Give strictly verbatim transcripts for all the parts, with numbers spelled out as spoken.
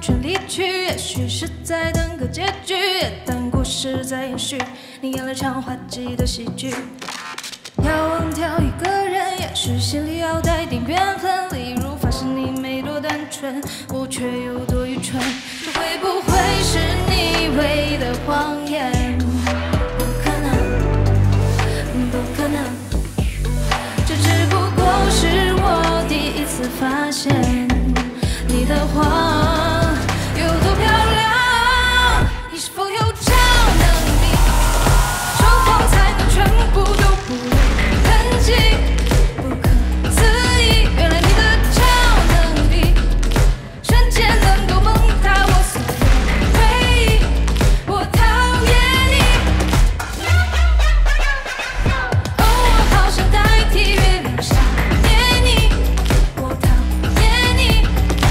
全离去，也许是在等个结局，但故事在延续。你演了场滑稽的喜剧，要忘掉一个人，也许心里要带点怨恨。例如发现你没多单纯，我却有多愚蠢。这会不会是你唯一的谎言？不可能，不可能，这只不过是我第一次发现你的谎有多漂亮。你是否有超能力，说谎才能全部都不痕迹？不可思议，原来你的超能力瞬间能够崩塌我所有回忆。我讨厌你，哦，我好想代替月亮想念你。我讨厌你，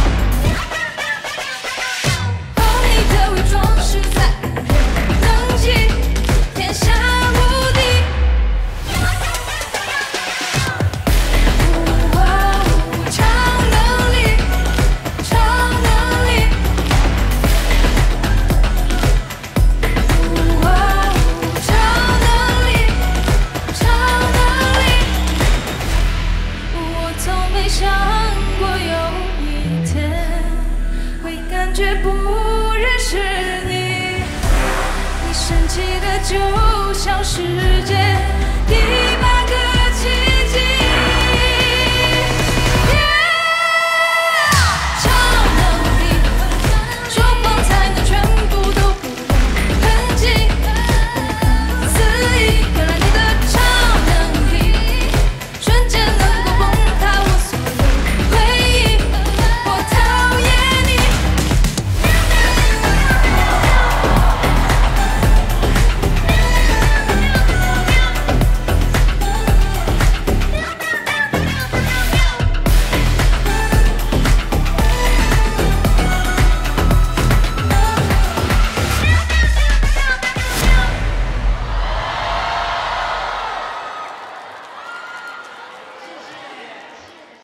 哦，你的伪装实在令人生气，天下无敌。哇，超能力，超能力。哇，超能力，超能力。我从没想过有一天会感觉不认识你，你神奇的就像世界